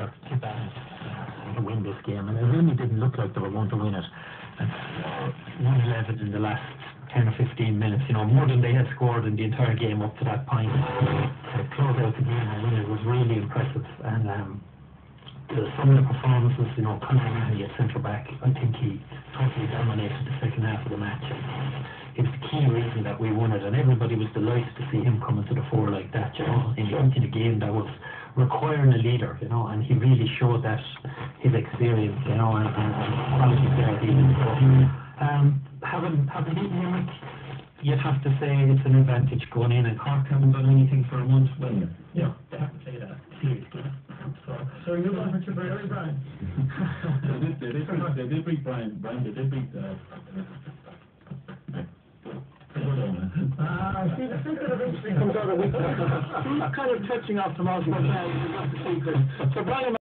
they're too bad to win this game, and it really didn't look like they were going to win it. And 1-11 in the last 10 or 15 minutes, more than they had scored in the entire game up to that point. To close out the game and win it was really impressive. And some of the performances, Conor Murray at centre back, I think he totally dominated the second half of the match. It was the key reason that we won it, and everybody was delighted to see him coming to the fore like that, in a game that was requiring a leader, and he really showed that his experience, and quality there. Having beaten Limerick, you'd have to say it's an advantage going in, and Cork haven't done anything for a month. Well, they have to say that seriously. So you're going to Tipperary, Brian? They did beat Brian. They did beat. I see the bit of interesting comes out of it. Kind of touching off tomorrow's podcast. We'd love to see this. So Brian.